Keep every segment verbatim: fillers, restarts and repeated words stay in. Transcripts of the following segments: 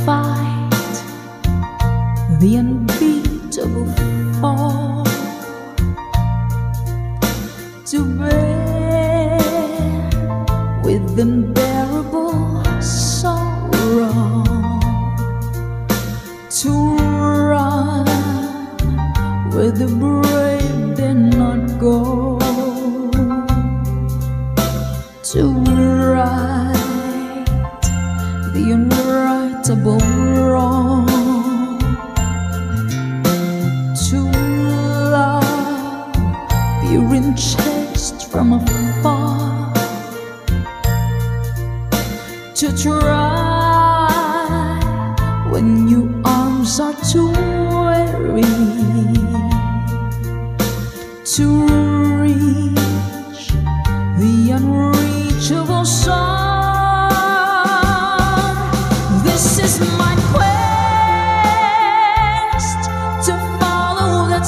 fight the unbeatable fall, to bear with unbearable sorrow, to run where the brave did not go, to right the unrightable wrong, to love pure and chaste from afar, to try when your arms are too weary, to reach the unreachable sun. This is my quest, to follow that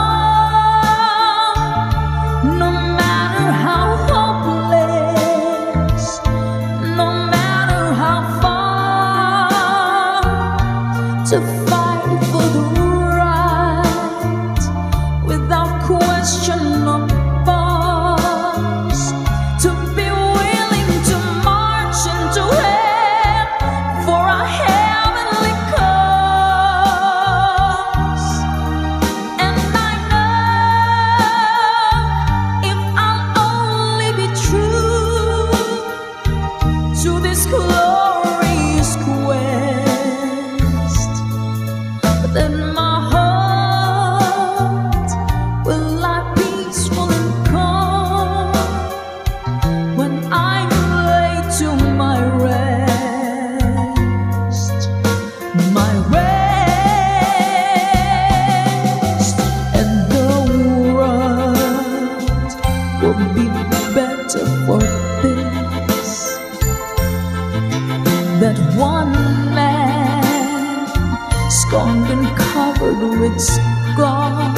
song, no matter how hopeless, no matter how far, to fight for the right without question or pause, to be willing to march into hell for a heavenly cause. And I know if I'll only be true to this glorious quest, then my heart will lie peaceful and calm when I'm laid to my rest, my rest. And the world will be better for this, that one man scorned and covered with scars